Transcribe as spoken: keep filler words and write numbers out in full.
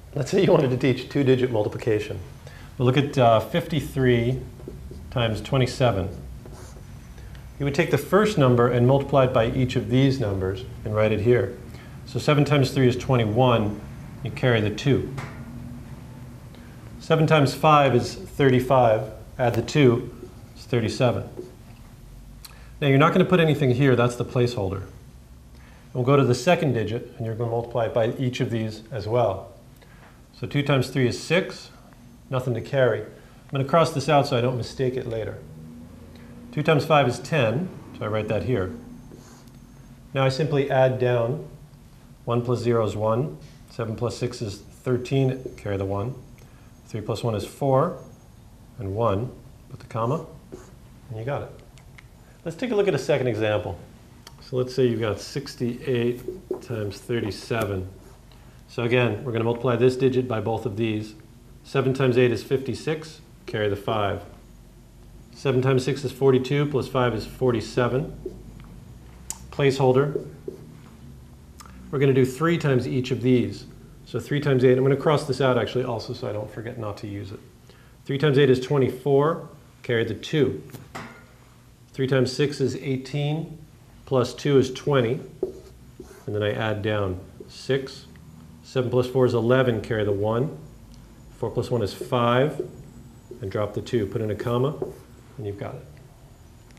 Let's say you wanted to teach two-digit multiplication. We'll look at uh, fifty-three times twenty-seven. You would take the first number and multiply it by each of these numbers and write it here. So seven times three is twenty-one. You carry the two. seven times five is thirty-five. Add the two. It's thirty-seven. Now you're not going to put anything here. That's the placeholder. We'll go to the second digit, and you're going to multiply it by each of these as well. So two times three is six. Nothing to carry. I'm going to cross this out so I don't mistake it later. two times five is ten, so I write that here. Now I simply add down. one plus zero is one. seven plus six is thirteen, carry the one. three plus one is four, and one. Put the comma, and you got it. Let's take a look at a second example. So let's say you've got sixty-eight times thirty-seven. So again, we're going to multiply this digit by both of these. seven times eight is fifty-six, carry the five. seven times six is forty-two, plus five is forty-seven. Placeholder. We're going to do three times each of these. So three times eight, I'm going to cross this out actually also so I don't forget not to use it. three times eight is twenty-four, carry the two. three times six is eighteen, plus two is twenty, and then I add down six. seven plus four is eleven, carry the one. four plus one is five, and drop the two. Put in a comma, and you've got it.